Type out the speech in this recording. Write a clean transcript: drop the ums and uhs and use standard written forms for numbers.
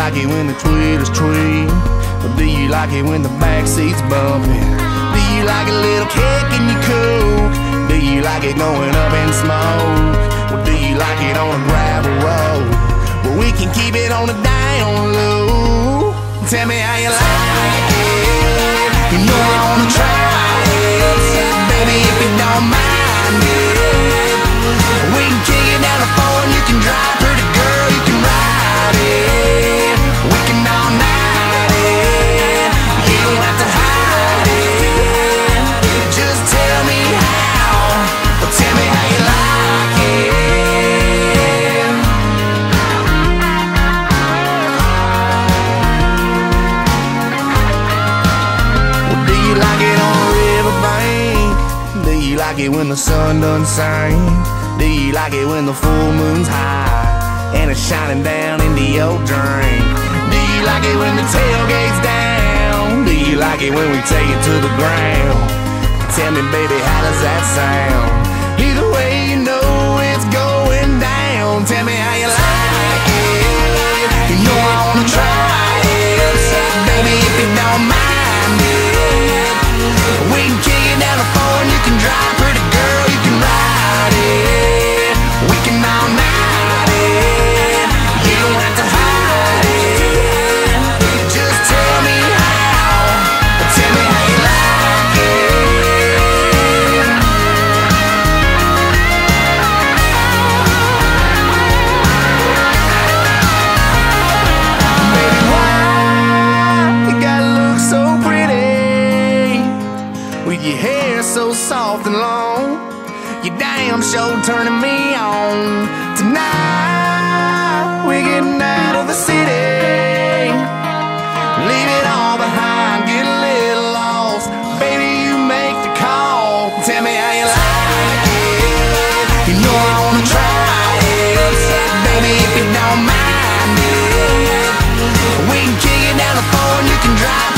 like it when the tweeters tweet? Or do you like it when the backseat's bumping? Do you like a little kick in your coupe? Do you like it going up in smoke? Or do you like it on a gravel road? Well, we can keep it on the down low. Tell me how you like it. You know I wanna try it, baby, if you don't mind it. We can kick it down the floor and you can drive, pretty girl, you can ride it. We can all night it. You don't have to hide it. Just tell me how, or tell me how you like it. Well, do you like it on a riverbank? Do you like it when the sun done sank? Do you like it when the full moon's high and it's shining down into your drink? Do you like it when the tailgate's down? Do you like it when we take it to the ground? Tell me, baby, how does that sound? Either way, you know it's going down. Tell me how you like it. You know I wanna try it, baby, if you don't mind it. We can kick it down the floor and you can drive, pretty girl, you can ride it. We can all night it. You don't have to hide it. Just tell me how, or tell me how you like it. Baby, why you gotta look so pretty with your hair so soft and long? You damn sure turning me on. Tonight we're getting out of the city, leave it all behind, get a little lost. Baby, you make the call. Tell me how you like it. You know I wanna try it, baby, if you don't mind it. We can kick it down the floor and you can drive,